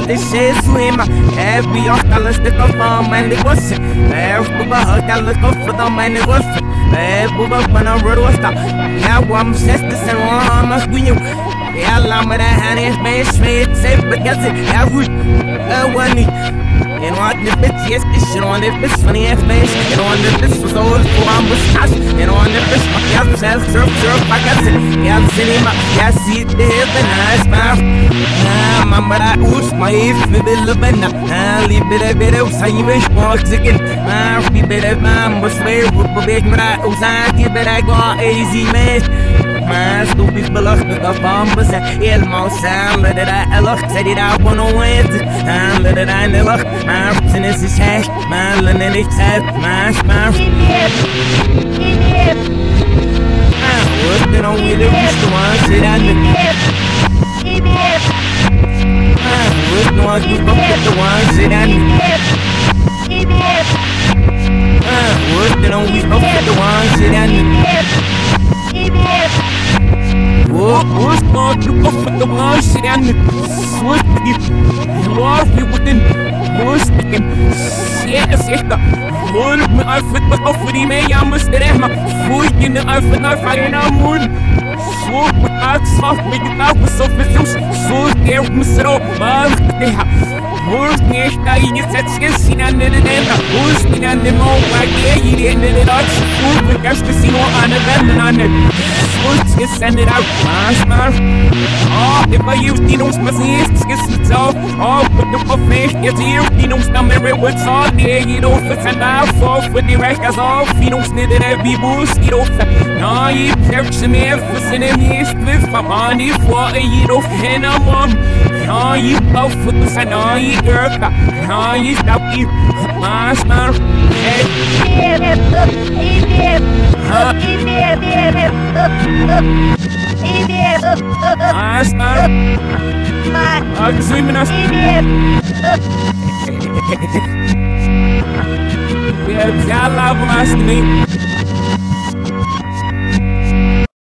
deixei suima. É pior que elas te tocam, mas negócio. É buba que elas tocam, mas negócio. É buba quando eu vou gostar. Now I'm obsessed with some armor with you. Yeah, I'm with a hand in space, safe, but guess it. I would, one and on the bitch, yes, shit on the bitch, funny ass face. And on the bitch was old, for I'm was cash. And on the bitch, yeah, self, surf, I got it. Yeah, I'm sitting up, yeah, see it, there's a nice mouth. Mama, I wish my if we be living now. Leave it a bit of say you wish for chicken. We better, was fair, with the big man, who's I give it, I go easy, man. Maar stupid belachelijk op bambus en helemaal samen dat hij lacht, zei hij daar van een wind. En dat hij in de lacht, maar zijn is het echt, maar dan is het echt, maar. Wat dan ook weer de woeste man zit aan de. Wat dan ook weer de one zit aan de. Wat dan ook weer de one zit aan de. What's going to go for the one shit and what's the love you within what's the shit what me I fit but for the me I must have my food in the I fit not finding a moon so without soft make it out with so so there must all my who's nicht da in jetzt gesehen an den who's in an dem like yeah in the Deluxe food with just to see no on the bend on it just send it out, Marsh. Oh, if I use Dino's machines, it's all. Oh, put the buffet, it's here. Dino's number with all day. You don't fit and out for the rest as all. Dino's needed every boost. You don't fit. No, you search me for cinema. If I'm on you for a year of henna mom. No, you both for the sun. No, you girl. No, you stop you. Marsh. I'm swimming us. Yeah, I love my